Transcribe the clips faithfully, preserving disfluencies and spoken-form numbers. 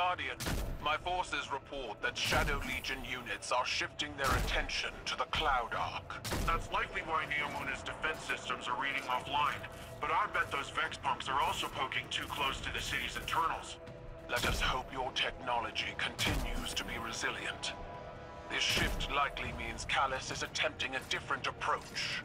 Guardian, my forces report that Shadow Legion units are shifting their attention to the Cloud Ark. That's likely why Neomuna's defense systems are reading offline. But I bet those Vex punks are also poking too close to the city's internals. Let us hope your technology continues to be resilient. This shift likely means Callus is attempting a different approach.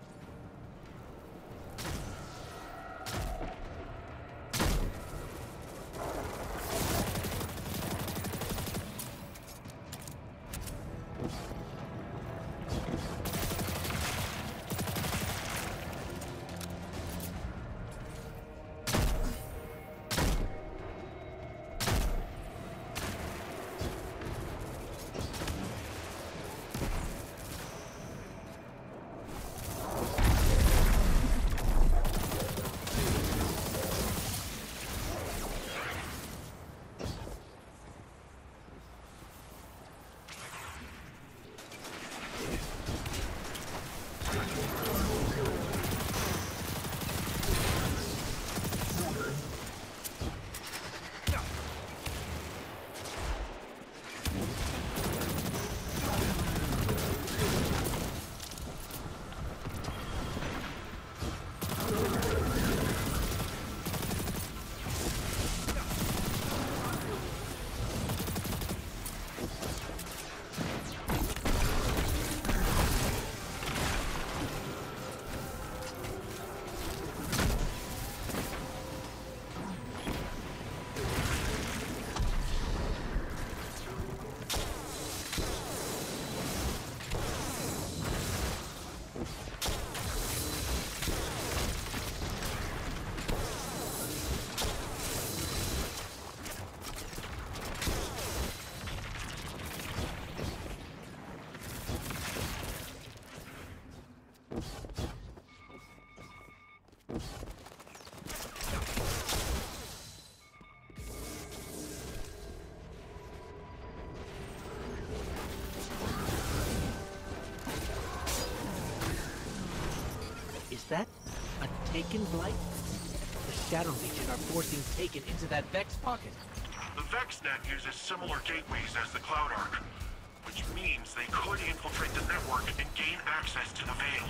Is that a Taken Blight? The Shadow Legion are forcing Taken into that Vex pocket. The VexNet uses similar gateways as the Cloud Ark, which means they could infiltrate the network and gain access to the Veil.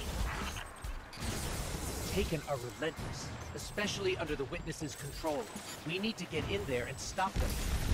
Taken are relentless, especially under the Witness's control. We need to get in there and stop them.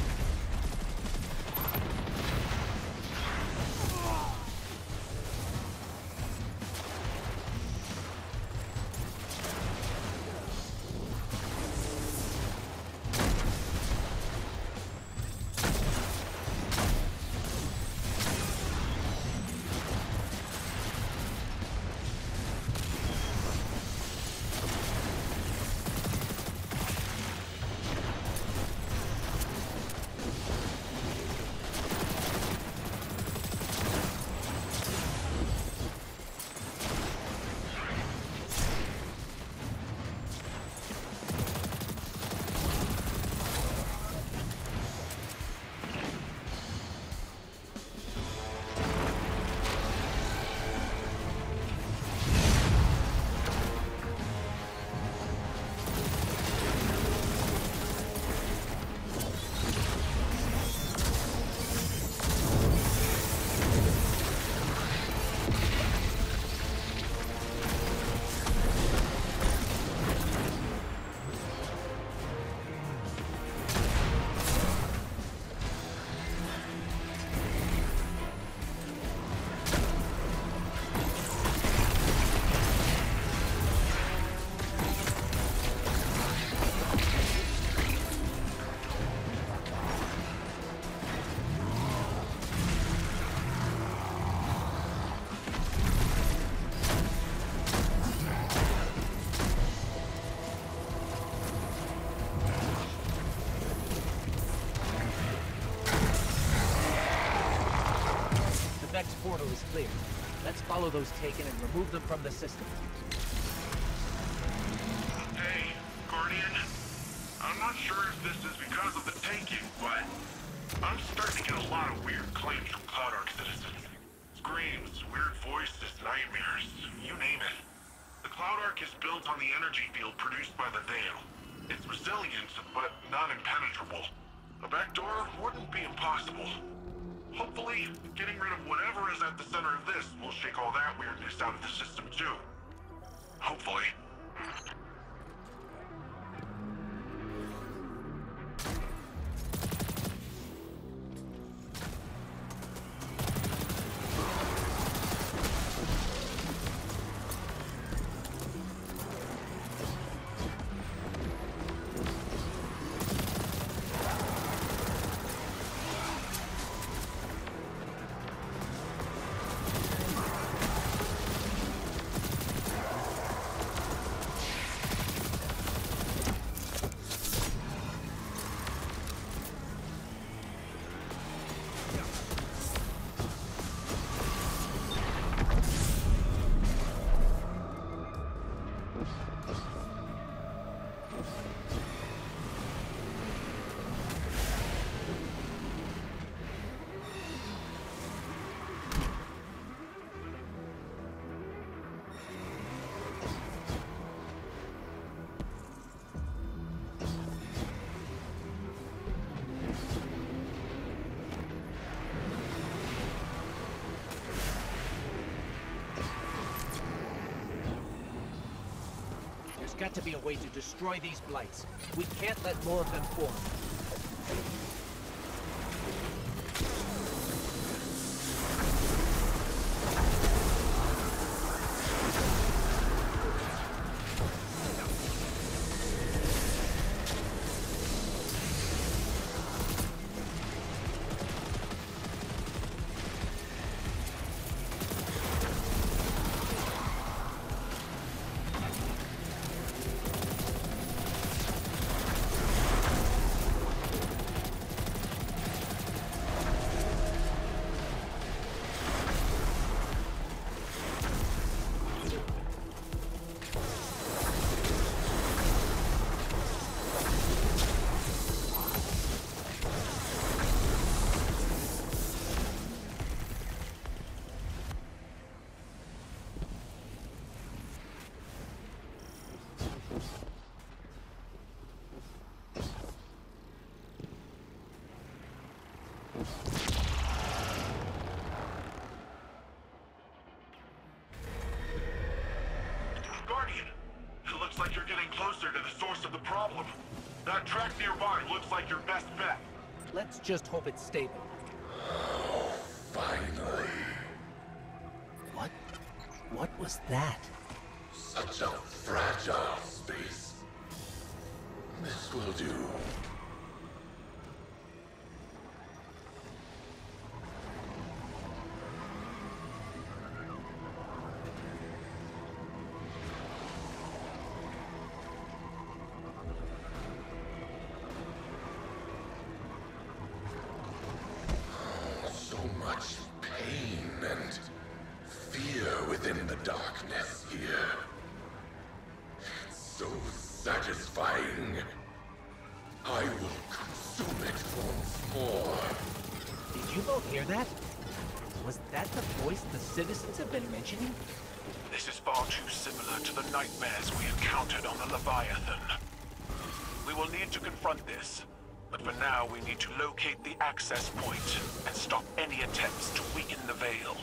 Portal is clear. Let's follow those Taken and remove them from the system. Hey, Guardian. I'm not sure if this is because of the Taken, but I'm starting to get a lot of weird claims from Cloud Ark citizens. Screams, weird voices, nightmares, you name it. The Cloud Ark is built on the energy field produced by the Veil. It's resilient, but not impenetrable. A back door wouldn't be impossible. Hopefully, getting rid of whatever is at the center of this will shake all that weirdness out of the system too. Hopefully. There's got to be a way to destroy these blights. We can't let more of them form. Guardian, it looks like you're getting closer to the source of the problem. That track nearby looks like your best bet. Let's just hope it's stable. Finally. What? What was that? Such a fragile space. This will do. So much pain and fear within the darkness here. It's so satisfying. I will consume it once more. Did you both hear that? Was that the voice the citizens have been mentioning? This is far too similar to the nightmares we encountered on the Leviathan. We will need to confront this, but for now we need to locate the access point and stop any attempts to weaken the Veil.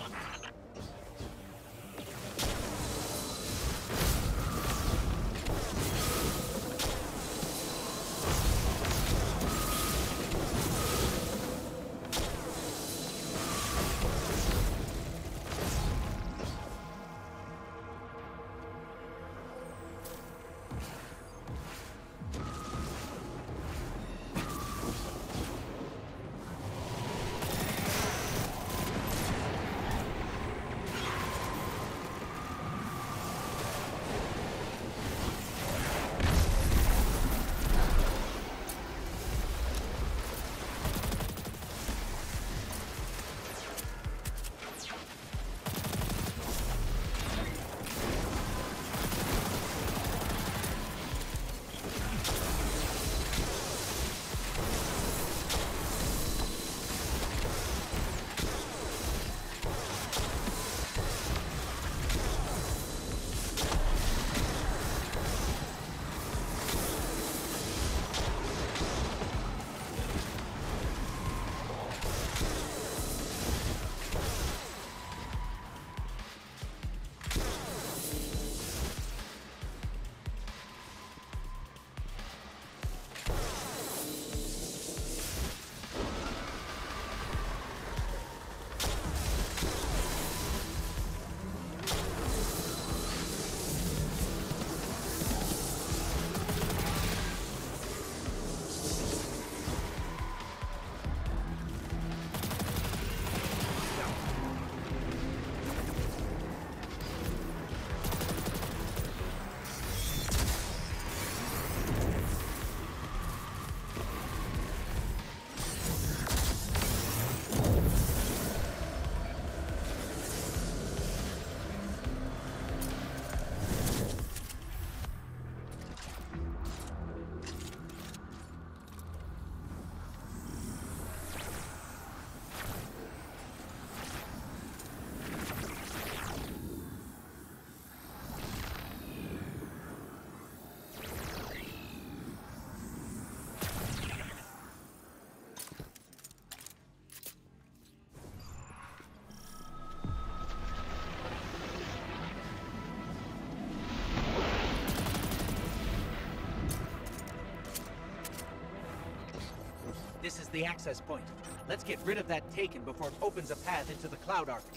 This is the access point. Let's get rid of that Taken before it opens a path into the Cloud Ark.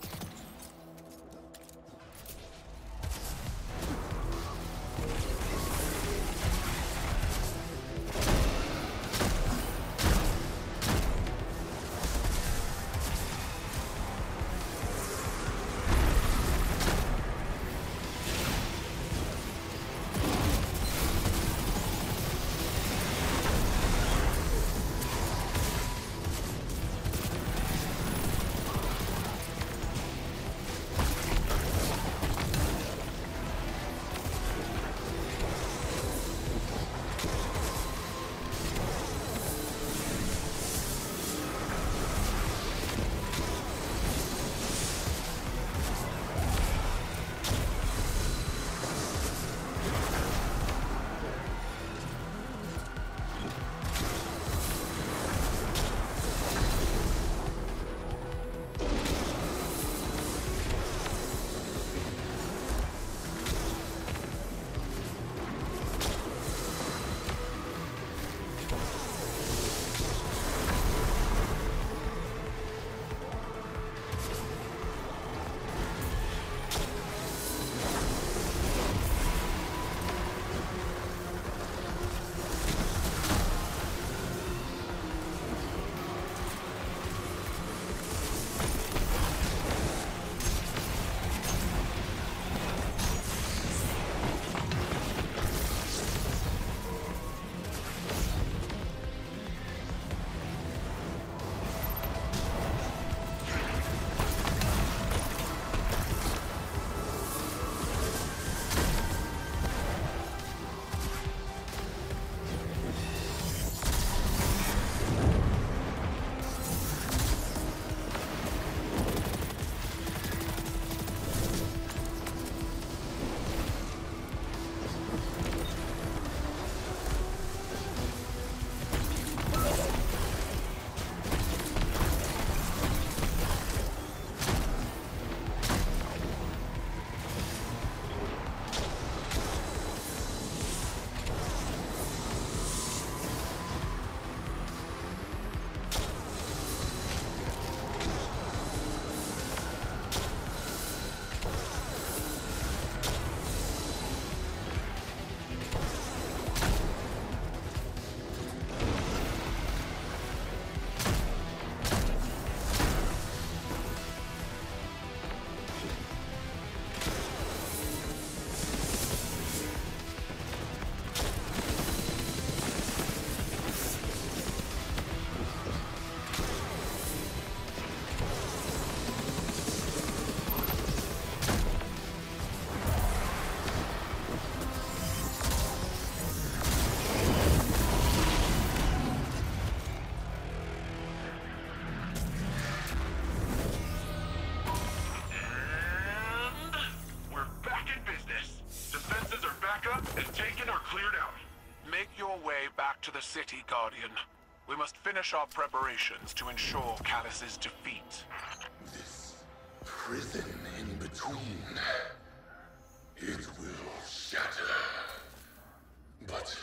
To the city, Guardian. We must finish our preparations to ensure Callus's defeat. This prison in between, it will shatter. But